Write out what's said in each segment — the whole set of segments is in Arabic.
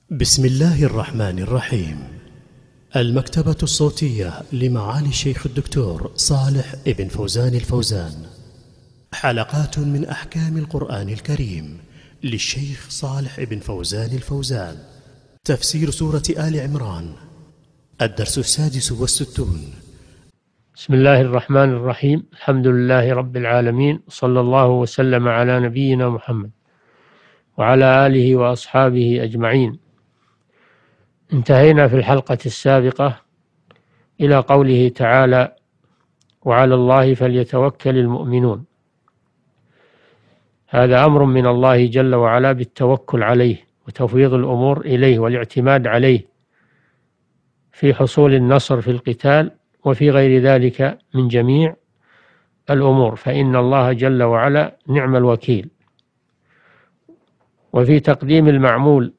بسم الله الرحمن الرحيم. المكتبة الصوتية لمعالي الشيخ الدكتور صالح ابن فوزان الفوزان. حلقات من أحكام القرآن الكريم للشيخ صالح ابن فوزان الفوزان. تفسير سورة آل عمران. الدرس 66. بسم الله الرحمن الرحيم. الحمد لله رب العالمين، صلى الله وسلم على نبينا محمد وعلى آله وأصحابه أجمعين. انتهينا في الحلقة السابقة إلى قوله تعالى: وعلى الله فليتوكل المؤمنون. هذا أمر من الله جل وعلا بالتوكل عليه وتفويض الأمور إليه والاعتماد عليه في حصول النصر في القتال وفي غير ذلك من جميع الأمور، فإن الله جل وعلا نعم الوكيل. وفي تقديم المعمول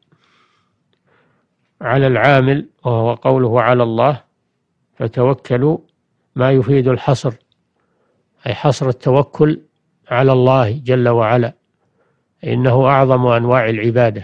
على العامل، وهو قوله على الله، فتوكلوا، ما يفيد الحصر، أي حصر التوكل على الله جل وعلا، إنه أعظم أنواع العبادة،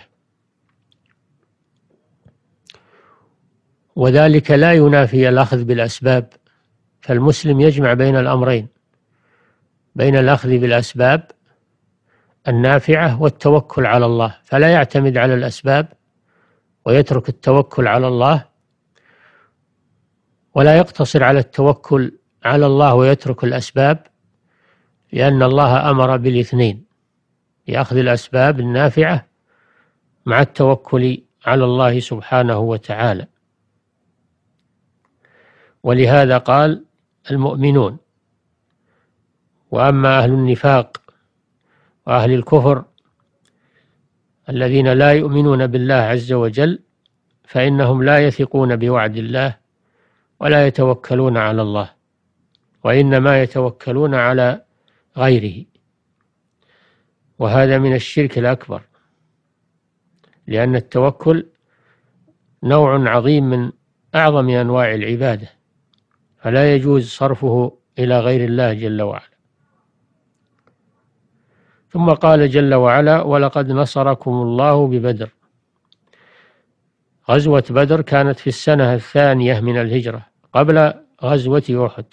وذلك لا ينافي الأخذ بالأسباب، فالمسلم يجمع بين الأمرين، بين الأخذ بالأسباب النافعة والتوكل على الله، فلا يعتمد على الأسباب ويترك التوكل على الله، ولا يقتصر على التوكل على الله ويترك الأسباب، لأن الله أمر بالاثنين، بأخذ الأسباب النافعة مع التوكل على الله سبحانه وتعالى. ولهذا قال المؤمنون. وأما أهل النفاق وأهل الكفر الذين لا يؤمنون بالله عز وجل، فإنهم لا يثقون بوعد الله ولا يتوكلون على الله، وإنما يتوكلون على غيره، وهذا من الشرك الأكبر، لأن التوكل نوع عظيم من أعظم أنواع العبادة، فلا يجوز صرفه إلى غير الله جل وعلا. ثم قال جل وعلا: ولقد نصركم الله ببدر. غزوة بدر كانت في السنة الثانية من الهجرة قبل غزوة أحد،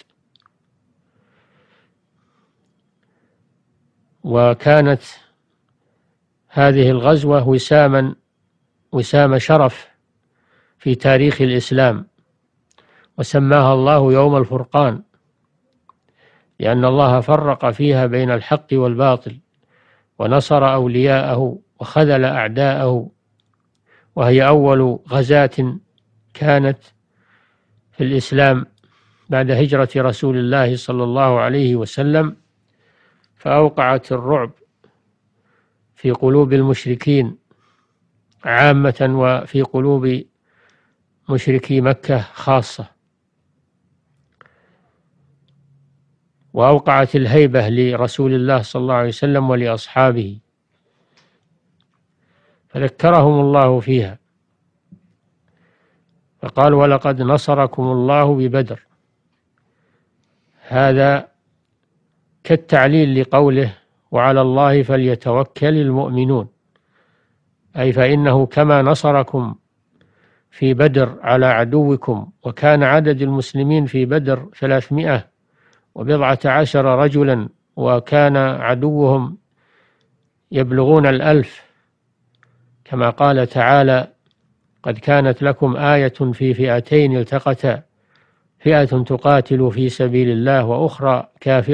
وكانت هذه الغزوة وسام شرف في تاريخ الإسلام، وسماها الله يوم الفرقان، لأن الله فرق فيها بين الحق والباطل، ونصر أولياءه وخذل أعداءه، وهي أول غزاة كانت في الإسلام بعد هجرة رسول الله صلى الله عليه وسلم، فأوقعت الرعب في قلوب المشركين عامة وفي قلوب مشركي مكة خاصة، وأوقعت الهيبة لرسول الله صلى الله عليه وسلم ولأصحابه، فذكرهم الله فيها، فقال: ولقد نصركم الله ببدر. هذا كالتعليل لقوله: وعلى الله فليتوكل المؤمنون، أي فإنه كما نصركم في بدر على عدوكم، وكان عدد المسلمين في بدر 314 رجلا، وكان عدوهم يبلغون 1000، كما قال تعالى: قد كانت لكم آية في فئتين التقتا، فئة تقاتل في سبيل الله وأخرى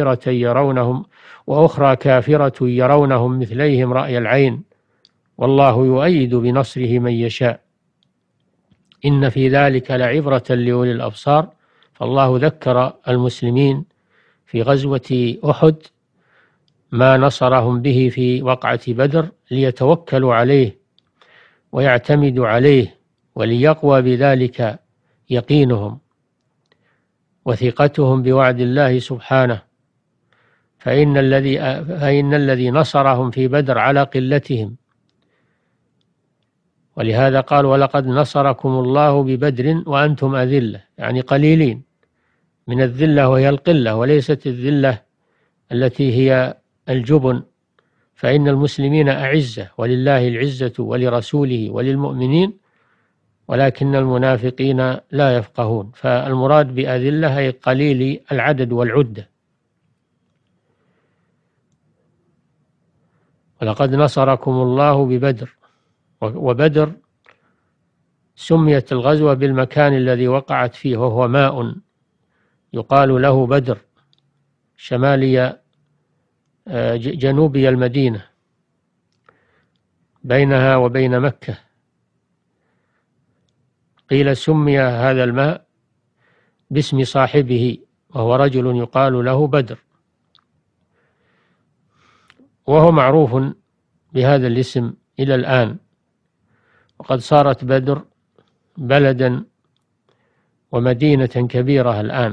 كافرة يرونهم مثليهم رأي العين، والله يؤيد بنصره من يشاء، إن في ذلك لعبرة لأولي الأبصار. فالله ذكر المسلمين في غزوة أحد ما نصرهم به في وقعة بدر، ليتوكلوا عليه ويعتمدوا عليه، وليقوى بذلك يقينهم وثقتهم بوعد الله سبحانه، فإن الذي نصرهم في بدر على قلتهم. ولهذا قال: ولقد نصركم الله ببدر وأنتم أذلة، يعني قليلين، من الذلة وهي القلة، وليست الذلة التي هي الجبن، فإن المسلمين أعزة، ولله العزة ولرسوله وللمؤمنين، ولكن المنافقين لا يفقهون. فالمراد بأذلة أي قليل العدد والعدة. ولقد نصركم الله ببدر. وبدر سميت الغزوة بالمكان الذي وقعت فيه، وهو ماء يقال له بدر، شمالي جنوبي المدينة، بينها وبين مكة. قيل سمي هذا الماء باسم صاحبه، وهو رجل يقال له بدر، وهو معروف بهذا الاسم إلى الآن. وقد صارت بدر بلدا ومدينة كبيرة الآن.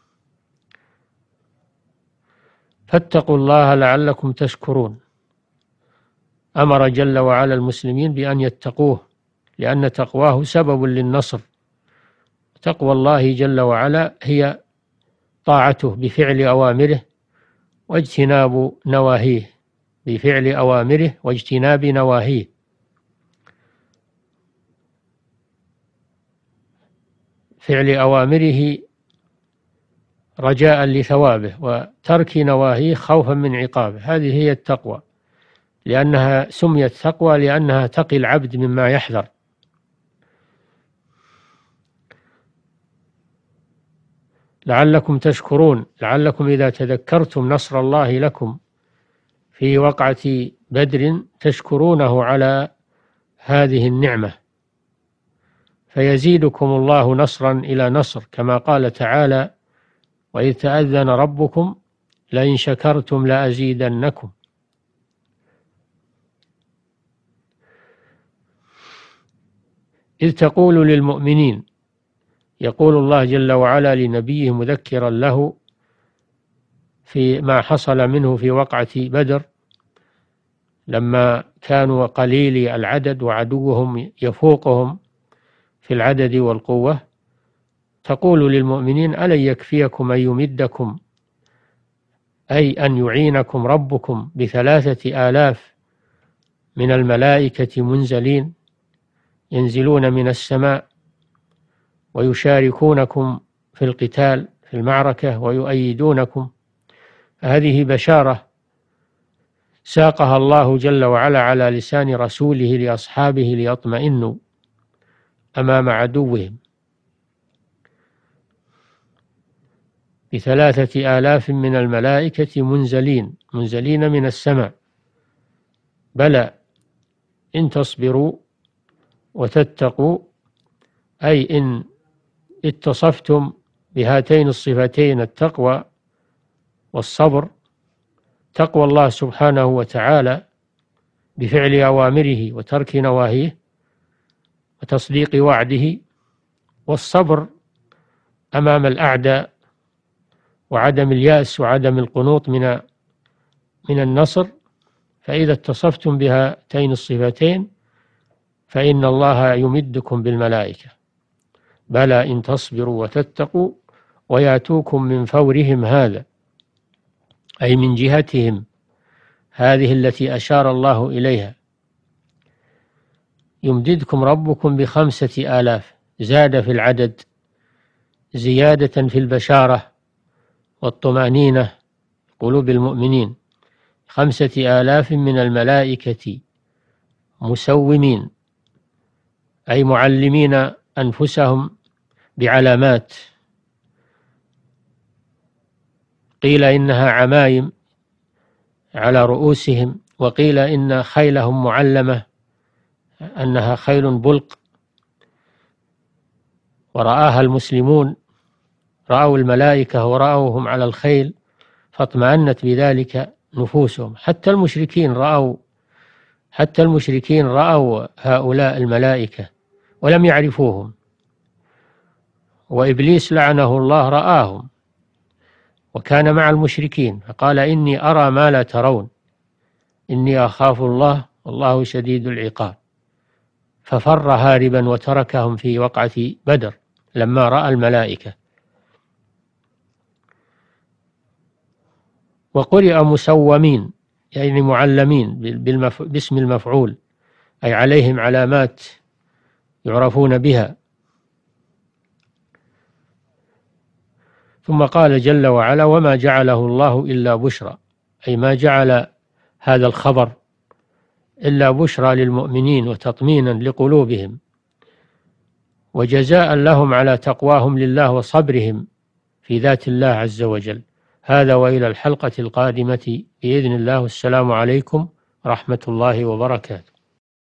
فاتقوا الله لعلكم تشكرون. أمر جل وعلا المسلمين بأن يتقوه، لأن تقواه سبب للنصر. تقوى الله جل وعلا هي طاعته بفعل أوامره واجتناب نواهيه، بفعل أوامره واجتناب نواهيه. فعل أوامره رجاء لثوابه، وترك نواهيه خوفا من عقابه. هذه هي التقوى، لأنها سميت تقوى لأنها تقي العبد مما يحذر. لعلكم تشكرون، لعلكم إذا تذكرتم نصر الله لكم في وقعة بدر تشكرونه على هذه النعمة، فيزيدكم الله نصرا إلى نصر، كما قال تعالى: وإذ تأذن ربكم لئن شكرتم لأزيدنكم. إذ تقول للمؤمنين، يقول الله جل وعلا لنبيه مذكرا له في ما حصل منه في وقعة بدر، لما كانوا قليلي العدد وعدوهم يفوقهم في العدد والقوة. تقول للمؤمنين: ألن يكفيكم أن يمدكم، أي أن يعينكم ربكم ب3,000 من الملائكة منزلين، ينزلون من السماء ويشاركونكم في القتال في المعركة ويؤيدونكم. هذه بشارة ساقها الله جل وعلا على لسان رسوله لأصحابه ليطمئنوا أمام عدوهم، ب3,000 من الملائكة منزلين من السماء. بلى إن تصبروا وتتقوا، أي إن اتصفتم بهاتين الصفتين، التقوى والصبر، تقوى الله سبحانه وتعالى بفعل أوامره وترك نواهيه وتصديق وعده، والصبر أمام الأعداء، وعدم اليأس وعدم القنوط من النصر. فإذا اتصفتم بهاتين الصفتين فإن الله يمدكم بالملائكة. بلى إن تصبروا وتتقوا ويأتوكم من فورهم هذا، أي من جهتهم هذه التي أشار الله إليها، يمددكم ربكم ب5,000. زاد في العدد زيادة في البشارة والطمأنينة قلوب المؤمنين. 5,000 من الملائكة مسومين، أي معلمين أنفسهم بعلامات. قيل إنها عمايم على رؤوسهم، وقيل إن خيلهم معلمة، أنها خيل بلق، ورآها المسلمون، رأوا الملائكة ورأوهم على الخيل فاطمأنت بذلك نفوسهم. حتى المشركين رأوا هؤلاء الملائكة ولم يعرفوهم، وإبليس لعنه الله رآهم وكان مع المشركين، فقال: إني أرى ما لا ترون، إني أخاف الله والله شديد العقاب. ففر هاربا وتركهم في وقعة بدر لما رأى الملائكة. وقرئ مسومين، يعني معلمين باسم المفعول، أي عليهم علامات يعرفون بها. ثم قال جل وعلا: وما جعله الله إلا بشرى، أي ما جعل هذا الخبر إلا بشرى للمؤمنين وتطمينا لقلوبهم وجزاء لهم على تقواهم لله وصبرهم في ذات الله عز وجل. هذا وإلى الحلقة القادمة بإذن الله، والسلام عليكم ورحمة الله وبركاته.